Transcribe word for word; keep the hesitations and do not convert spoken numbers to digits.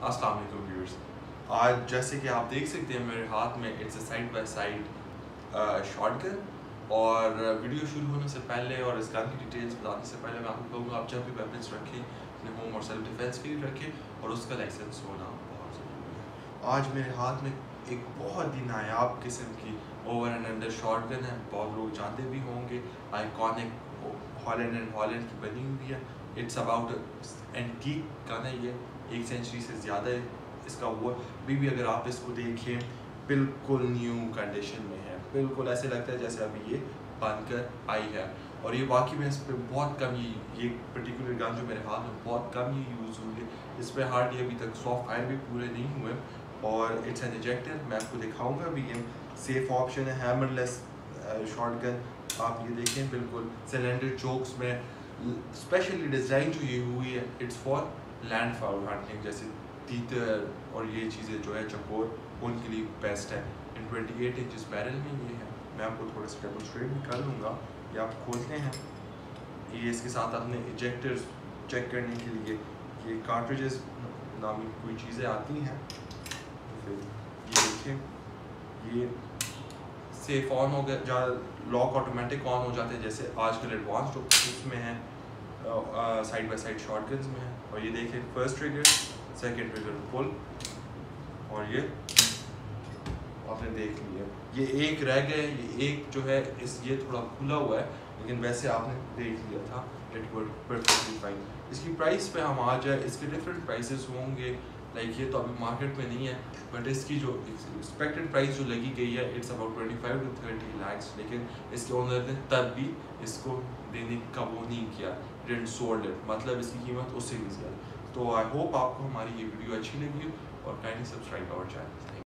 अस्सलाम वालेकुम व्यूअर्स। आज जैसे कि आप देख सकते हैं मेरे हाथ में it's a side by side shotgun. और वीडियो शुरू होने से पहले और इस गन की डिटेल्स बताने से पहले मैं आपको कहूँगा आप जब भी वेपन्स रखें अपने होम और सेल्फ डिफेंस के लिए रखें और उसका लाइसेंस होना बहुत ज़रूरी है। आज मेरे हाथ में एक बहुत ही नायाब किस्म की ओवर एंड अंडर शॉटगन है। बहुत लोग जानते भी होंगे, आइकॉनिक हॉलैंड एंड हॉलैंड की बनी हुई है। इट्स अबाउट एंटीक गन है, ये एक सेंचुरी से ज़्यादा है इसका वो। अभी भी अगर आप इसको देखें बिल्कुल न्यू कंडीशन में है, बिल्कुल ऐसे लगता है जैसे अभी ये बनकर आई है। और ये बाकी में इस पर बहुत कम ये ये पर्टिकुलर गन जो मेरे हाथ में बहुत कम ही यूज़ हुई है। इस पर हार्डली अभी तक सॉफ्ट फायर भी पूरे नहीं हुए। और इट्स एन इजेक्टर, मैं आपको दिखाऊंगा भी। ये सेफ ऑप्शन है, हैमरलेस शॉटगन। आप ये देखें बिल्कुल सिलेंडर चोक्स में स्पेशली डिज़ाइन जो ये हुई है it's for land fowl hunting, जैसे तीतर और ये चीज़ें जो है चकोर उनके लिए बेस्ट है। इन ट्वेंटी एट इंचज़ बैरल में ये है। मैं आपको थोड़ा सा डेमोन्स्ट्रेट भी कर लूँगा। ये आप खोलते हैं, ये इसके साथ अपने इजेक्टर्स चेक करने के लिए ये कार्ट्रिजेस नामी कोई चीज़ें आती हैं। फिर ये देखें, ये सेफ ऑन हो गया, जहाँ लॉक ऑटोमेटिक ऑन हो जाते हैं जैसे आजकल एडवांस उसमें है, साइड बाय साइड शॉटगन्स में है। और ये देखें first trigger, second trigger pull, और ये आपने देख लिया। ये एक रह गया, ये एक जो है इस ये थोड़ा खुला हुआ है, लेकिन वैसे आपने देख लिया था इट वर्क परफेक्टली फाइन। इसकी प्राइस पे हम आ जाए, इसके डिफरेंट प्राइसेस होंगे, लाइक ये तो अभी मार्केट में नहीं है, बट इसकी जो एक्सपेक्टेड प्राइस जो लगी गई है it's about twenty five to thirty lakhs. लेकिन इसके ओनर ने तब भी इसको देने का वो नहीं किया, डिडंट सोल्ड इट, मतलब इसकी कीमत उससे भी ज़्यादा। तो आई होप आपको हमारी ये वीडियो अच्छी लगी और काइंडली सब्सक्राइब आवर चैनल।